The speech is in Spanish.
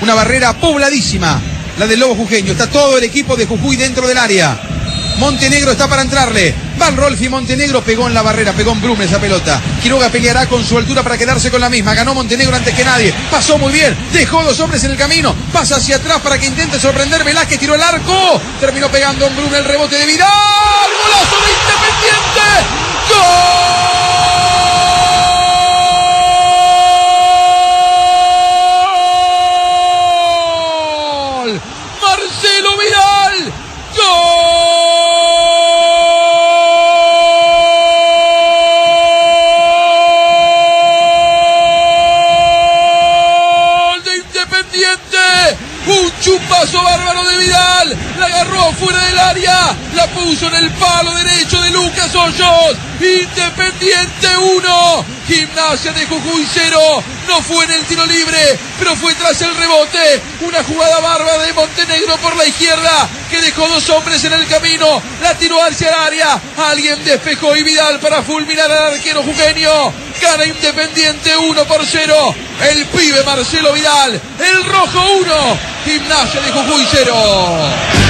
Una barrera pobladísima, la del Lobo Jujeño. Está todo el equipo de Jujuy dentro del área. Montenegro está para entrarle. Van Rolfi. Montenegro pegó en la barrera, pegó en Brum esa pelota. Quiroga peleará con su altura para quedarse con la misma. Ganó Montenegro antes que nadie. Pasó muy bien. Dejó dos hombres en el camino. Pasa hacia atrás para que intente sorprender. Velázquez tiró el arco. Terminó pegando en Brum el rebote de Vidal. ¡Golazo de Independiente! ¡Gol! Marcelo Vidal. ¡Gol de Independiente! Un chupazo bárbaro de Vidal. La agarró fuera del área. La puso en el palo derecho de Lucas Hoyos. Independiente 1. Gimnasia de Jujuy 0. No fue en el tiro libre, pero fue tras el rebote. Una jugada bárbara de Montenegro por la izquierda, que dejó dos hombres en el camino. La tiró hacia el área. Alguien despejó y Vidal para fulminar al arquero jujeño. Gana Independiente 1-0. El pibe Marcelo Vidal. El rojo 1. Gimnasia de Jujuy 0.